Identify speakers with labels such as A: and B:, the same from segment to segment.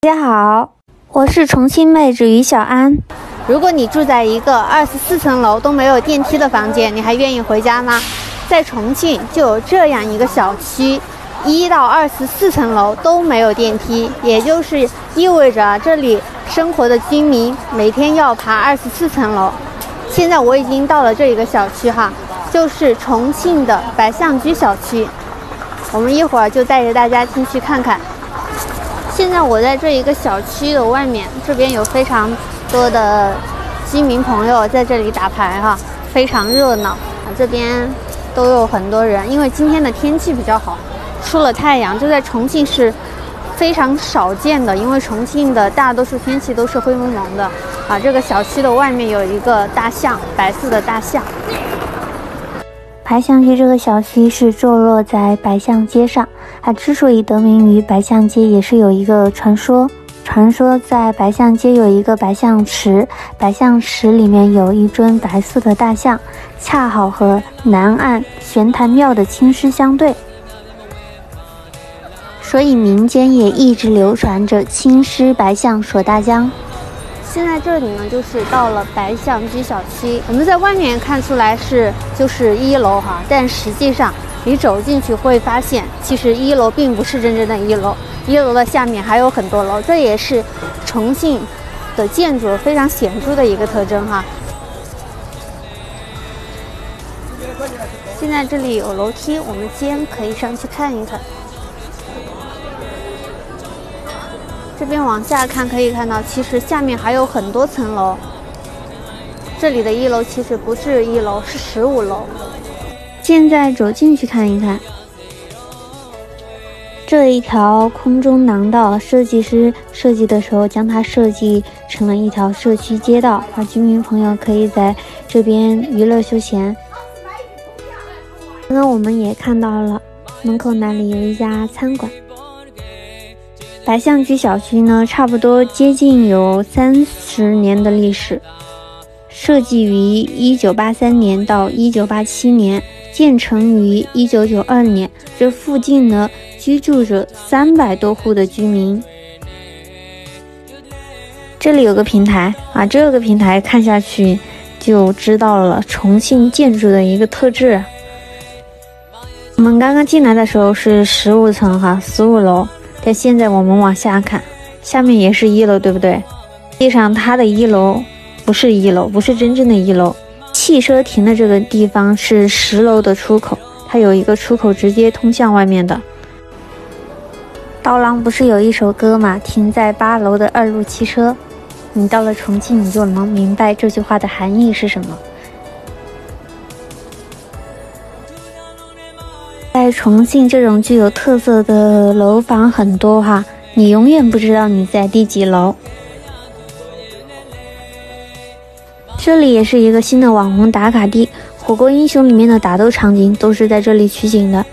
A: 大家好，我是重庆妹纸于小安。
B: 如果你住在一个24层楼都没有电梯的房间，你还愿意回家吗？在重庆就有这样一个小区，1到24层楼都没有电梯，也就是意味着这里生活的居民每天要爬24层楼。现在我已经到了这一个小区哈，就是重庆的白象居小区。我们一会儿就带着大家进去看看。现在我在这一个小区的外面，这边有非常多的居民朋友在这里打牌哈，非常热闹。这边都有很多人，因为今天的天气比较好，出了太阳，这在重庆是非常少见的，因为重庆的大多数天气都是灰蒙蒙的啊。这个小区的外面有一个大象，白色的大象。
A: 白象居这个小区是坐落在白象街上，它之所以得名于白象街，也是有一个传说。传说在白象街有一个白象池，白象池里面有一尊白色的大象，恰好和南岸玄坛庙的青狮相对，所以民间也一直流传着青狮白象锁大江。
B: 现在这里呢，就是到了白象居小区。我们在外面看出来就是1楼哈，但实际上你走进去会发现，其实1楼并不是真正的1楼，1楼的下面还有很多楼，这也是重庆的建筑非常显著的一个特征哈。现在这里有楼梯，我们先可以上去看一看。这边往下看可以看到，其实下面还有很多层楼。这里的1楼其实不是1楼，是15楼。
A: 现在走进去看一看，这一条空中廊道，设计师设计的时候将它设计成了一条社区街道，居民朋友可以在这边娱乐休闲。刚刚我们也看到了门口那里有一家餐馆。白象居小区呢，差不多接近有30年的历史，设计于1983年到1987年，建成于1992年。这附近呢，居住着300多户的居民。这里有个平台啊，这个平台看下去就知道了重庆建筑的一个特质。我们刚刚进来的时候是15层哈，15楼。但现在我们往下看，下面也是1楼，对不对？实际上它的1楼不是1楼，不是真正的1楼。汽车停的这个地方是10楼的出口，它有一个出口直接通向外面的。刀郎不是有一首歌吗？停在8楼的2路汽车。你到了重庆，你就能明白这句话的含义是什么。在重庆这种具有特色的楼房很多哈，你永远不知道你在第几楼。这里也是一个新的网红打卡地，火锅英雄里面的打斗场景都是在这里取景的。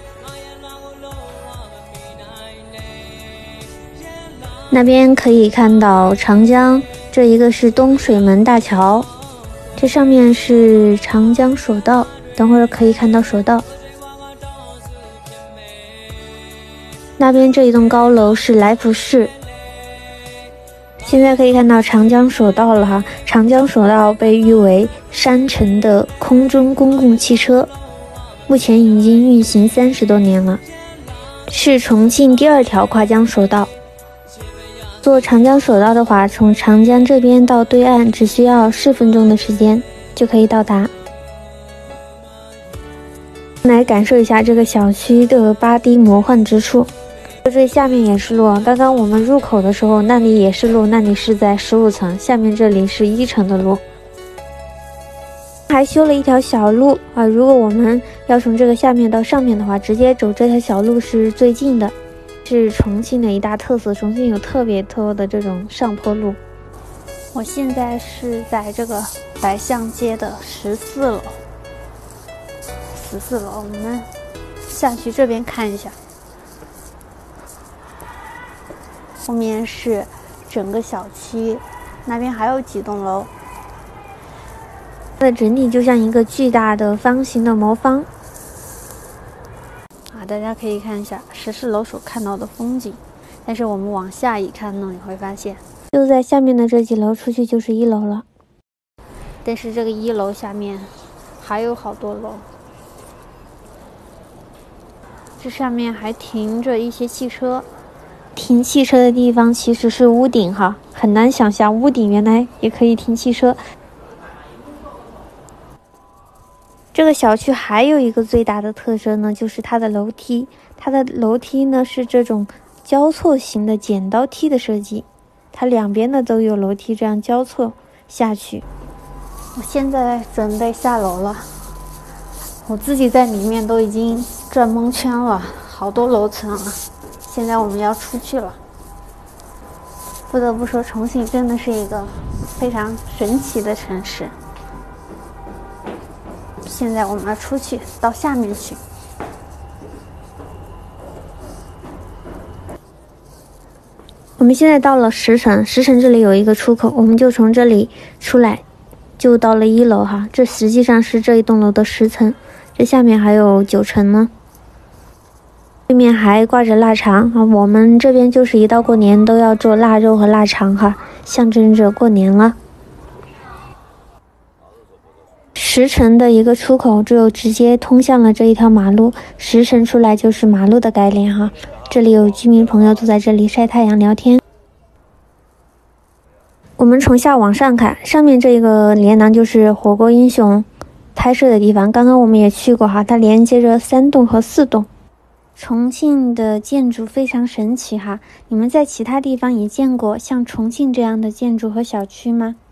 A: 那边可以看到长江，这一个是东水门大桥，这上面是长江索道，等会儿可以看到索道。那边这一栋高楼是来福士。现在可以看到长江索道了哈，长江索道被誉为山城的空中公共汽车，目前已经运行30多年了，是重庆第2条跨江索道。坐长江索道的话，从长江这边到对岸只需要4分钟的时间就可以到达。来感受一下这个小区的8D 魔幻之处。最下面也是路，刚刚我们入口的时候那里也是路，那里是在15层，下面这里是1层的路。还修了一条小路啊，如果我们要从这个下面到上面的话，直接走这条小路是最近的，是重庆的一大特色。重庆有特别多的这种上坡路。我现在是在这个白象街的14楼。14楼，我们下去这边看一下。后面是整个小区，那边还有几栋楼。它的整体就像一个巨大的方形的魔方。大家可以看一下14楼所看到的风景，
B: 但是我们往下一看呢，你会发现，
A: 就在下面的这几楼出去就是1楼了。
B: 但是这个1楼下面还有好多楼，这上面还停着一些汽车。
A: 停汽车的地方其实是屋顶哈，很难想象屋顶原来也可以停汽车。这个小区还有一个最大的特征呢，就是它的楼梯。它的楼梯呢是这种交错型的剪刀梯的设计，它两边呢都有楼梯这样交错下去。
B: 我现在准备下楼了，我自己在里面都已经转蒙圈了，好多楼层了。现在我们要出去了。不得不说，重庆真的是一个非常神奇的城市。现在我们要出去，到下面去。
A: 我们现在到了10层，10层这里有一个出口，我们就从这里出来，就到了1楼哈。这实际上是这一栋楼的10层，这下面还有9层呢。对面还挂着腊肠啊，我们这边就是一到过年都要做腊肉和腊肠哈，象征着过年了。10层的一个出口就直接通向了这一条马路，10层出来就是马路的概念哈。这里有居民朋友坐在这里晒太阳聊天。我们从下往上看，上面这个连廊就是火锅英雄拍摄的地方，刚刚我们也去过哈，它连接着3栋和4栋。重庆的建筑非常神奇哈，你们在其他地方也见过像重庆这样的建筑和小区吗？